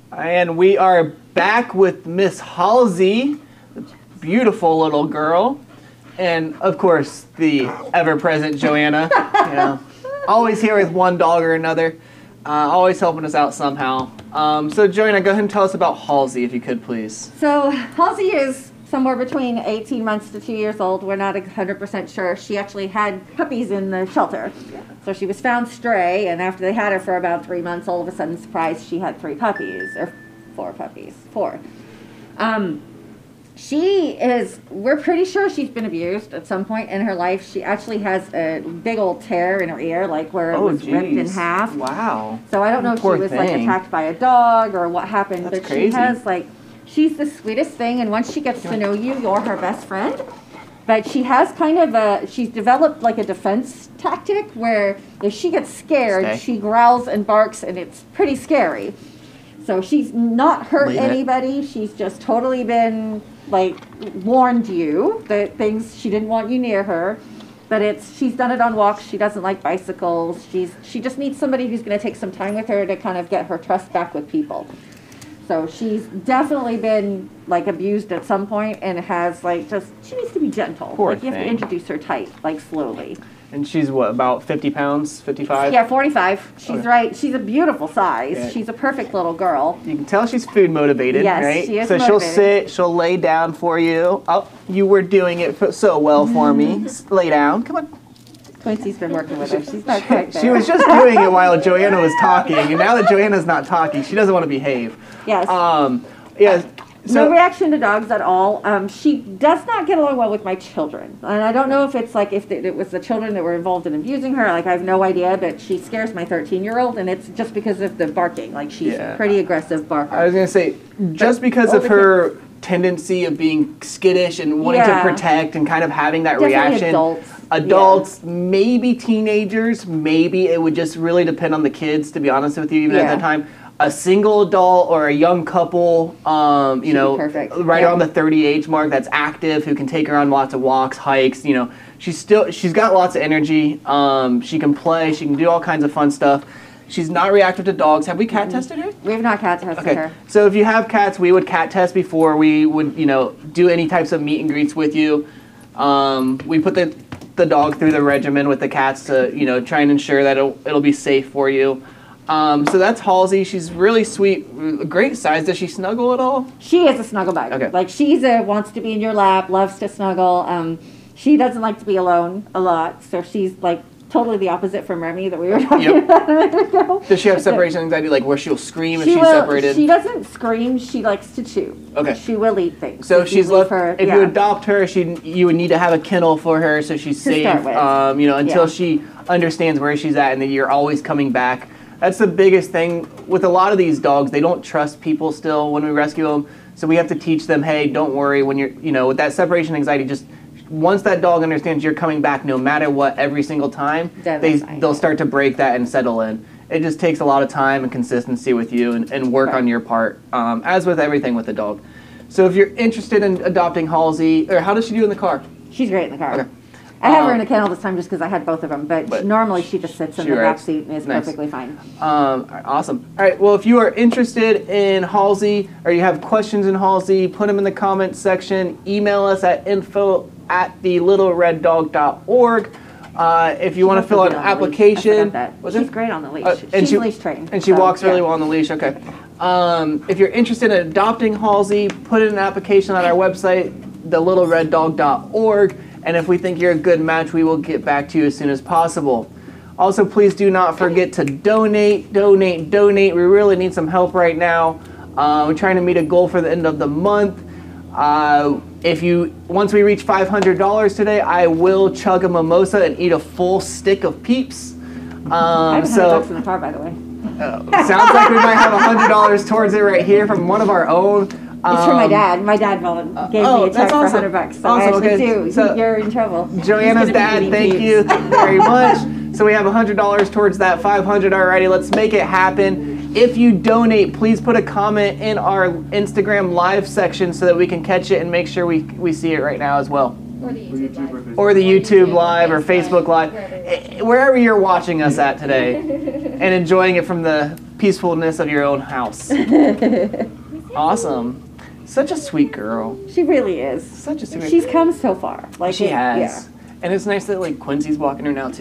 And we are back with Miss Halsey, the beautiful little girl, and of course the ever-present Joanna. You know, always here with one dog or another, always helping us out somehow. So Joanna, go ahead and tell us about Halsey, if you could, please. So Halsey is somewhere between 18 months to 2 years old. We're not 100% sure. She actually had puppies in the shelter. So she was found stray, and after they had her for about 3 months, all of a sudden, surprise, she had 3 puppies, or 4 puppies, 4. We're pretty sure she's been abused at some point in her life. She actually has a big old tear in her ear, like where it was ripped in half. Wow. So I don't know if she was like attacked by a dog or what happened, but she has she's the sweetest thing, and once she gets to know you, you're her best friend. But she has she's developed like a defense tactic where if she gets scared, she growls and barks, and it's pretty scary. So she's not hurt anybody. She's just totally been warned you that she didn't want you near her. But she's done it on walks. She doesn't like bicycles. She just needs somebody who's going to take some time with her to kind of get her trust back with people. So she's definitely been abused at some point, and has she needs to be gentle. Poor you have to introduce her tight, slowly. And she's what, about 50 pounds, 55? Yeah, 45. She's right. She's a beautiful size. Yeah. She's a perfect little girl. You can tell she's food motivated, yes, right? She is so motivated. She'll sit, she'll lay down for you. Oh, you were doing it so well for me. Lay down. Come on. Quincy's been working with her. She's not quite there. She was just doing it while Joanna was talking, and now that Joanna's not talking, she doesn't want to behave. Yes. Yes. So, no reaction to dogs at all. She does not get along well with my children, and I don't know if it's if it was the children that were involved in abusing her. I have no idea, but she scares my 13-year-old, and it's just because of the barking. She's a pretty aggressive barker. I was gonna say, just because of her tendency of being skittish and wanting to protect and kind of having that reaction. Adults, maybe teenagers, maybe it would just really depend on the kids, to be honest with you, even at that time. A single adult or a young couple, you know, right around the 30 age mark, that's active, who can take her on lots of walks, hikes, you know, she's got lots of energy. She can play, she can do all kinds of fun stuff. She's not reactive to dogs. Have we cat tested her? We have not cat tested her. So if you have cats, we would cat test before we would, you know, do any types of meet and greets with you. We put the dog through the regimen with the cats to, you know, try and ensure that it'll be safe for you. So that's Halsey. She's really sweet, great size. Does she snuggle at all? She is a snuggle bug. Okay. She's wants to be in your lap, loves to snuggle. She doesn't like to be alone a lot, so she's totally the opposite from Remy that we were talking about a minute ago. Does she have separation anxiety, where she'll scream if she's separated? She doesn't scream. She likes to chew. Okay. She will eat things. So she's left. If you adopt her, you would need to have a kennel for her so she's safe. You know, until she understands where she's at and that you're always coming back. That's the biggest thing with a lot of these dogs. They don't trust people still when we rescue them. So we have to teach them, hey, don't worry when you're, you know, with that separation anxiety, just once that dog understands you're coming back no matter what every single time, they'll start to break that and settle in. It just takes a lot of time and consistency with you and work on your part, as with everything with the dog. So if you're interested in adopting Halsey, or how does she do in the car? She's great in the car. Okay. I have her in a kennel this time just because I had both of them, but normally she just sits in the back seat and is perfectly fine. Awesome. All right, well, if you are interested in Halsey or you have questions in Halsey, put them in the comments section. Email us at info@thelittlereddog.org. If you want to fill out an application. She's great on the leash. She's leash trained. And she walks really well on the leash, okay. If you're interested in adopting Halsey, put in an application on our website, thelittlereddog.org. And if we think you're a good match, we will get back to you as soon as possible. Also, please do not forget to donate. We really need some help right now. We're trying to meet a goal for the end of the month. Once we reach $500 today, I will chug a mimosa and eat a full stick of Peeps. I have $100 in the car, by the way. Sounds like we might have $100 towards it right here from one of our own. It's for my dad. My dad gave me a check for $100. So I actually do. So you're in trouble. Joanna's dad, thank you very much. So we have $100 towards that 500 already. Let's make it happen. If you donate, please put a comment in our Instagram live section so that we can catch it and make sure we see it right now as well. Or the YouTube live or Facebook live. Wherever you're watching us at today and enjoying it from the peacefulness of your own house. Awesome. Such a sweet girl. She really is. Such a sweet. She's come so far. Like she has. Yeah. And it's nice that like Quincy's walking her now too.